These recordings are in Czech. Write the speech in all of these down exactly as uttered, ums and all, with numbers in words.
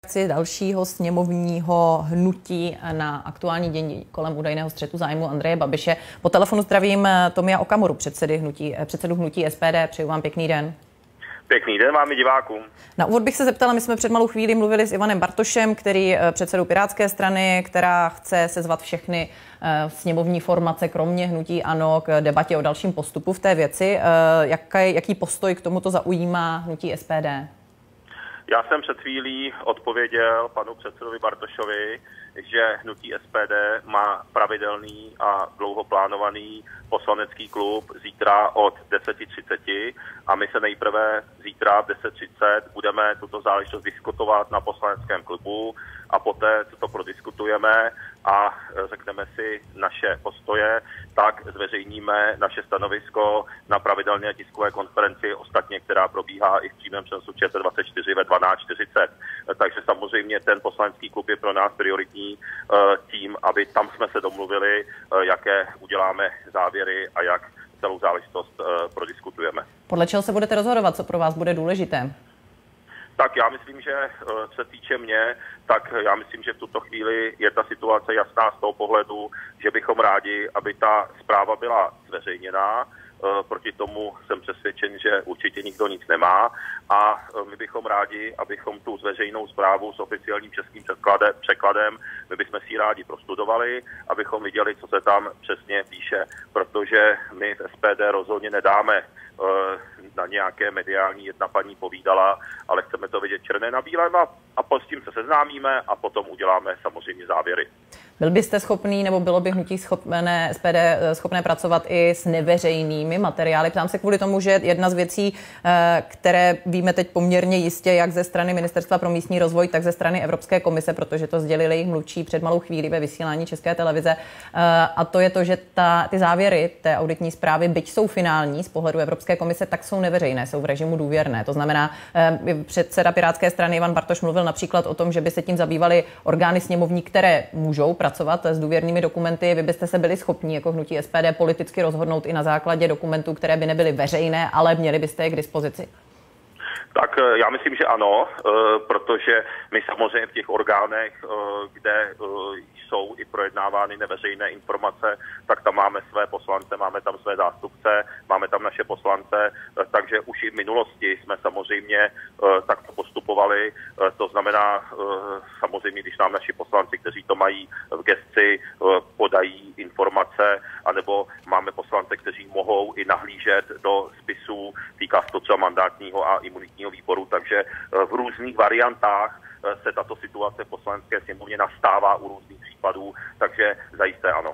dalšího sněmovního hnutí na aktuální dění kolem údajného střetu zájmu Andreje Babiše. Po telefonu zdravím Tomia Okamuru, předsedy hnutí, předsedu hnutí S P D. Přeju vám pěkný den. Pěkný den vám i divákům. Na úvod bych se zeptala, my jsme před malou chvíli mluvili s Ivanem Bartošem, který předsedou Pirátské strany, která chce sezvat všechny sněmovní formace, kromě hnutí ANO, k debatě o dalším postupu v té věci. Jaký, jaký postoj k tomuto zaujímá hnutí S P D? Já jsem před chvílí odpověděl panu předsedovi Bartošovi, že hnutí S P D má pravidelný a dlouho plánovaný poslanecký klub zítra od deset třicet a my se nejprve zítra v deset třicet budeme tuto záležitost diskutovat na poslaneckém klubu a poté, co to prodiskutujeme a řekneme si naše postoje, tak zveřejníme naše stanovisko na pravidelné tiskové konferenci, ostatně, která probíhá i v přímém přenosu Č T dvacet čtyři ve dvanáct čtyřicet. Takže samozřejmě ten poslanecký klub je pro nás prioritní tím, aby tam jsme se domluvili, jaké uděláme závěry a jak celou záležitost prodiskutujeme. Podle čeho se budete rozhodovat, co pro vás bude důležité? Tak já myslím, že co se týče mě, tak já myslím, že v tuto chvíli je ta situace jasná z toho pohledu, že bychom rádi, aby ta zpráva byla zveřejněná. Proti tomu jsem přesvědčen, že určitě nikdo nic nemá a my bychom rádi, abychom tu zveřejnou zprávu s oficiálním českým překladem, my bychom si ji rádi prostudovali, abychom viděli, co se tam přesně píše, protože my v S P D rozhodně nedáme na nějaké mediální jedna paní povídala, ale chceme to vidět černé na bílém a, a s tím se seznámíme a potom uděláme samozřejmě závěry. Byl byste schopný, nebo bylo by hnutí schopné, S P D schopné pracovat i s neveřejnými materiály? Ptám se kvůli tomu, že jedna z věcí, které víme teď poměrně jistě, jak ze strany Ministerstva pro místní rozvoj, tak ze strany Evropské komise, protože to sdělili jejich mluvčí před malou chvílí ve vysílání České televize, a to je to, že ta, ty závěry té auditní zprávy, byť jsou finální z pohledu Evropské komise, tak jsou neveřejné, jsou v režimu důvěrné. To znamená, předseda Pirátské strany Ivan Bartoš mluvil například o tom, že by se tím zabývaly orgány sněmovní, které můžou pracovat s důvěrnými dokumenty. Vy byste se byli schopni jako hnutí S P D politicky rozhodnout i na základě dokumentů, které by nebyly veřejné, ale měli byste je k dispozici? Tak já myslím, že ano, protože my samozřejmě v těch orgánech, kde jsou i projednávány neveřejné informace, tak tam máme své poslance, máme tam své zástupce, máme tam naše poslance, takže už i v minulosti jsme samozřejmě takto postupovali. To znamená, samozřejmě, když nám naši poslanci, kteří to mají v gesci, podají informace, anebo máme poslance, kteří mohou i nahlížet do spisů, týká se to třeba mandátního a imunitního výboru, takže v různých variantách se tato situace v poslanecké sněmovně nastává u různých případů, takže zajisté ano.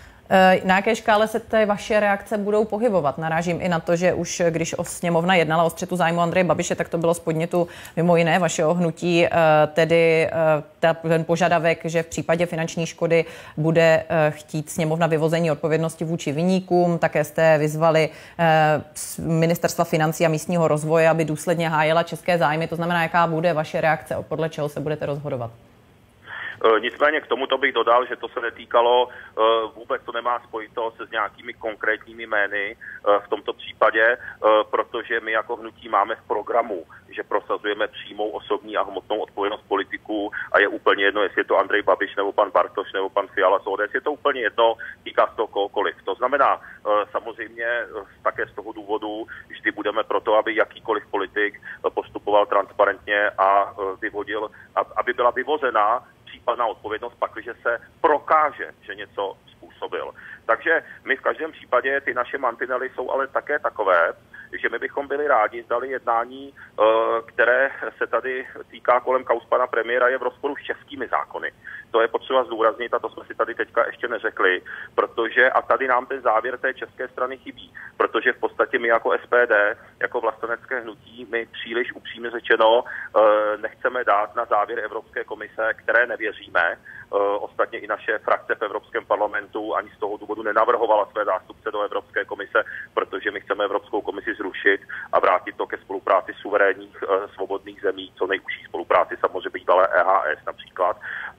Na jaké škále se ty vaše reakce budou pohybovat? Narážím i na to, že už když o sněmovna jednala o střetu zájmu Andreje Babiše, tak to bylo z podnětu mimo jiné vašeho hnutí, tedy ten požadavek, že v případě finanční škody bude chtít sněmovna vyvození odpovědnosti vůči viníkům. Také jste vyzvali Ministerstva financí a místního rozvoje, aby důsledně hájila české zájmy. To znamená, jaká bude vaše reakce, podle čeho se budete rozhodovat? Nicméně k tomuto bych dodal, že to se netýkalo, vůbec to nemá spojitost se s nějakými konkrétními jmény v tomto případě, protože my jako hnutí máme v programu, že prosazujeme přímou osobní a hmotnou odpovědnost politiků a je úplně jedno, jestli je to Andrej Babiš nebo pan Bartoš nebo pan Fiala z O D S, je to úplně jedno, týká se toho kohokoliv. To znamená, samozřejmě také z toho důvodu vždy budeme proto, aby jakýkoliv politik postupoval transparentně a vyvodil, aby byla vyvozená případná odpovědnost, pakliže se prokáže, že něco způsobil. Takže my v každém případě ty naše mantinely jsou ale také takové, že my bychom byli rádi, zdali jednání, které se tady týká kolem kauz pana premiéra, je v rozporu s českými zákony. To je potřeba zdůraznit a to jsme si tady teďka ještě neřekli, protože a tady nám ten závěr té české strany chybí, protože v podstatě my jako S P D, jako vlastenecké hnutí, my příliš upřímně řečeno nechceme dát na závěr Evropské komise, které nevěříme. Ostatně i naše frakce v Evropském parlamentu ani z toho důvodu nenavrhovala své zástupce do Evropské komise, protože my chceme Evropskou komisi zrušit a vrátit to ke spolupráci suverénních svobodných zemí, co nejužší spolupráci samozřejmě bývalé E H S například. Ale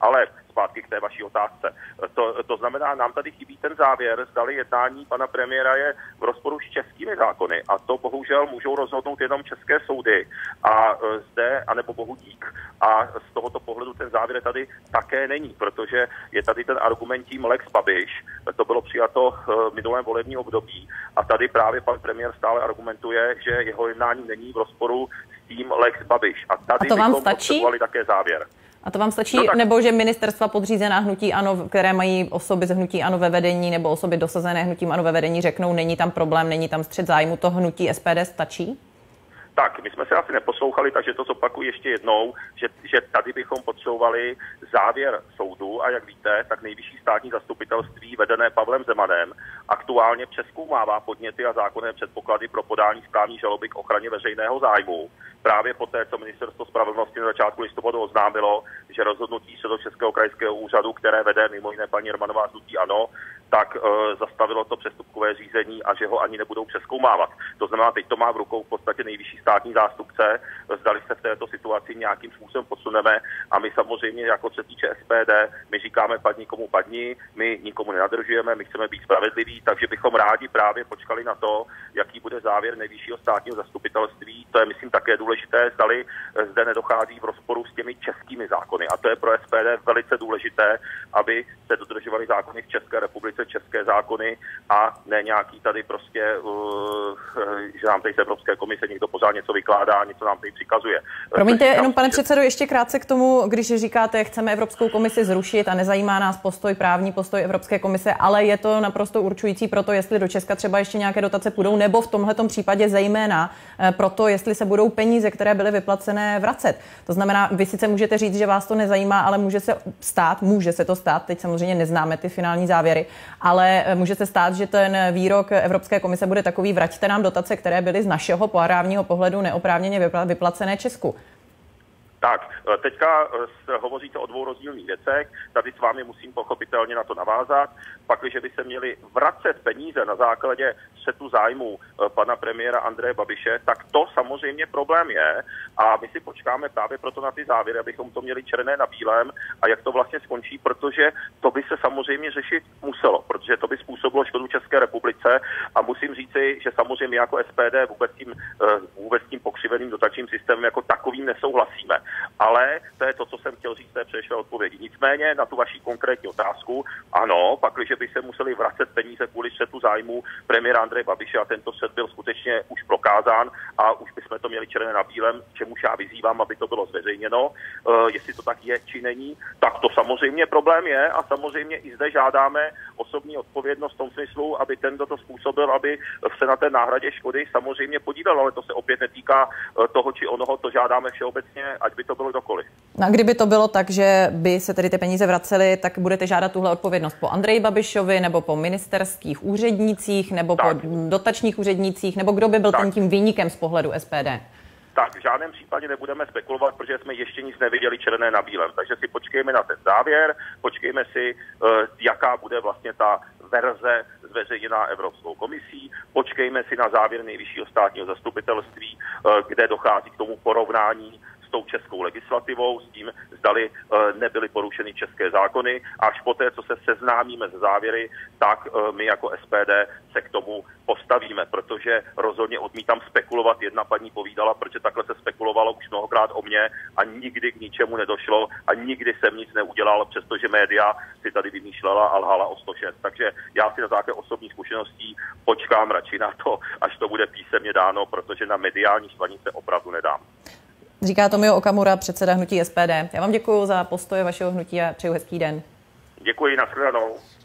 zpátky k té vaší otázce. To, to znamená, nám tady chybí ten závěr, zdali jednání pana premiéra je v rozporu s českými zákony a to bohužel můžou rozhodnout jenom české soudy a zde, anebo bohu dík. A z tohoto pohledu ten závěr tady také není, protože je tady ten argument tím Lex Babiš, to bylo přijato v minulém volebním období a tady právě pan premiér stále argumentuje, že jeho jednání není v rozporu s tím Lex Babiš. A tady a to vám bychom potřebovali také závěr. A to vám stačí, no tak... nebo že ministerstva podřízená hnutí ANO, které mají osoby z hnutí ANO ve vedení nebo osoby dosazené hnutím ANO ve vedení, řeknou, není tam problém, není tam střet zájmu, to hnutí S P D stačí? Tak, my jsme se asi neposlouchali, takže to zopakuju ještě jednou, že, že tady bychom potřebovali závěr soudu a jak víte, tak nejvyšší státní zastupitelství vedené Pavlem Zemanem aktuálně přezkoumává podněty a zákonné předpoklady pro podání správní žaloby k ochraně veřejného zájmu. Právě poté, co ministerstvo spravedlnosti na začátku listopadu oznámilo, že rozhodnutí Středočeského krajského úřadu, které vede mimo jiné paní Jermanová z hnutí ANO, tak e, zastavilo to přestupkové řízení a že ho ani nebudou přezkoumávat. To znamená, teď to má v rukou v podstatě nejvyšší státní zástupce, zdali se v této situaci nějakým způsobem posuneme a my samozřejmě, jako se týče S P D, my říkáme padni komu padni, my nikomu nenadržujeme, my chceme být spravedliví, takže bychom rádi právě počkali na to, jaký bude závěr nejvyššího státního zastupitelství. To je, myslím, také důležité, zdali zde nedochází v rozporu s těmi českými zákony. A to je pro S P D velice důležité, aby se dodržovaly zákony v České republice, české zákony a ne nějaký tady prostě, uh, že nám tady z Evropské komise někdo pořád něco vykládá, něco nám tady přikazuje. Promiňte, jenom pane předsedo, ještě krátce k tomu, když říkáte, chceme Evropskou komisi zrušit a nezajímá nás postoj, právní postoj Evropské komise, ale je to naprosto určující pro to, jestli do Česka třeba ještě nějaké dotace půjdou, nebo v tomhletom případě zejména pro to, jestli se budou peníze, které byly vyplacené, vracet. To znamená, vy sice můžete říct, že vás to nezajímá, ale může se stát, může se to stát, teď samozřejmě neznáme ty finální závěry, ale může se stát, že ten výrok Evropské komise bude takový: vraťte nám dotace, které byly z našeho právního pohledu neoprávněně vyplacené Česku. Tak, teďka hovoříte o dvou rozdílných věcech, tady s vámi musím pochopitelně na to navázat. Pakliže by se měli vracet peníze na základě střetu zájmu pana premiéra Andreje Babiše, tak to samozřejmě problém je a my si počkáme právě proto na ty závěry, abychom to měli černé na bílém a jak to vlastně skončí, protože to by se samozřejmě řešit muselo, protože to by způsobilo škodu České republice a musím říci, že samozřejmě jako S P D vůbec tím, vůbec tím pokřiveným dotačním systémem jako takovým nesouhlasíme. Ale to je to, co jsem chtěl říct té předešlé odpovědi. Nicméně na tu vaši konkrétní otázku, ano, pakliže by se museli vracet peníze kvůli střetu zájmu premiéra Andreje Babiše a tento střet byl skutečně už prokázán a už bychom to měli černé na bílém, čemuž já vyzývám, aby to bylo zveřejněno. Uh, jestli to tak je, či není, tak to samozřejmě problém je a samozřejmě i zde žádáme osobní odpovědnost v tom smyslu, aby ten, kdo to způsobil, aby se na té náhradě škody samozřejmě podílel, ale to se opět netýká uh, toho či onoho, to žádáme všeobecně, ať by to bylo kdokoliv. No a kdyby to bylo tak, že by se tedy ty peníze vracely, tak budete žádat tuhle odpovědnost po Andreji Babišovi nebo po ministerských úřednících nebo tak. po dotačních úřednících, nebo kdo by byl tak. ten tím viníkem z pohledu S P D? Tak v žádném případě nebudeme spekulovat, protože jsme ještě nic neviděli černé na bílém. Takže si počkejme na ten závěr, počkejme si, jaká bude vlastně ta verze zveřejněná Evropskou komisí, počkejme si na závěr nejvyššího státního zastupitelství, kde dochází k tomu porovnání s tou českou legislativou, s tím, zdali nebyly porušeny české zákony. Až poté, co se seznámíme s závěry, tak my jako S P D se k tomu postavíme, protože rozhodně odmítám spekulovat. Jedna paní povídala, protože takhle se spekulovalo už mnohokrát o mně a nikdy k ničemu nedošlo a nikdy jsem nic neudělal, přestože média si tady vymýšlela a lhala o sto šest. Takže já si na základě osobních zkušeností počkám radši na to, až to bude písemně dáno, protože na mediální štvanice opravdu nedám. Říká Tomio Okamura, předseda hnutí S P D. Já vám děkuji za postoje vašeho hnutí a přeju hezký den. Děkuji, nashledanou.